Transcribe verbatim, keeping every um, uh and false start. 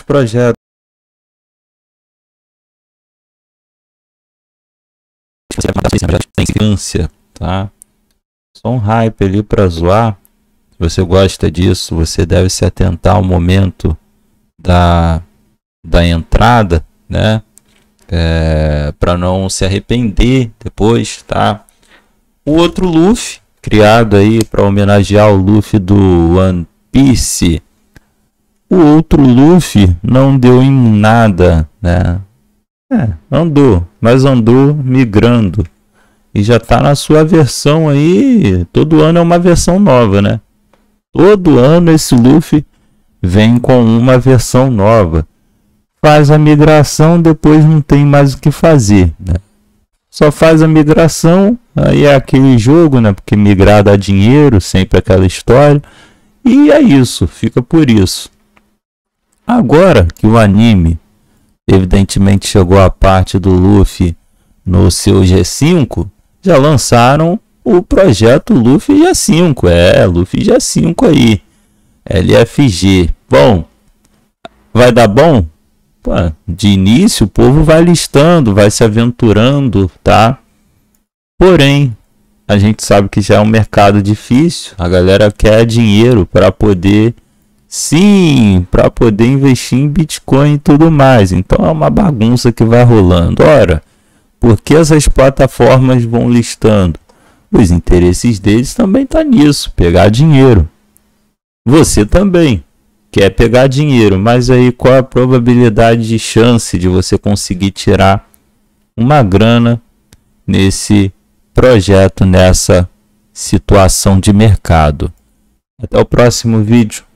projetos. Tem ciência, tá? Só um hype ali para zoar. Se você gosta disso, você deve se atentar ao momento da, da entrada, né? É, para não se arrepender depois, tá? O outro Luffy, criado aí para homenagear o Luffy do One Piece. O outro Luffy não deu em nada, né? É, andou, mas andou migrando. E já tá na sua versão aí. Todo ano é uma versão nova, né? Todo ano esse Luffy vem com uma versão nova. Faz a migração, depois não tem mais o que fazer, né? Só faz a migração, aí é aquele jogo, né? Porque migrar dá dinheiro, sempre aquela história. E é isso, fica por isso. Agora que o anime evidentemente chegou a parte do Luffy no seu G cinco, já lançaram o projeto Luffy G cinco. É, Luffy G cinco aí. L F G. Bom, vai dar bom? Pô, de início o povo vai listando, vai se aventurando, tá? Porém, a gente sabe que já é um mercado difícil. A galera quer dinheiro para poder... Sim, para poder investir em Bitcoin e tudo mais. Então é uma bagunça que vai rolando. Ora, por que essas plataformas vão listando? Os interesses deles também tá nisso, pegar dinheiro. Você também quer pegar dinheiro, mas aí qual a probabilidade de chance de você conseguir tirar uma grana nesse projeto, nessa situação de mercado? Até o próximo vídeo.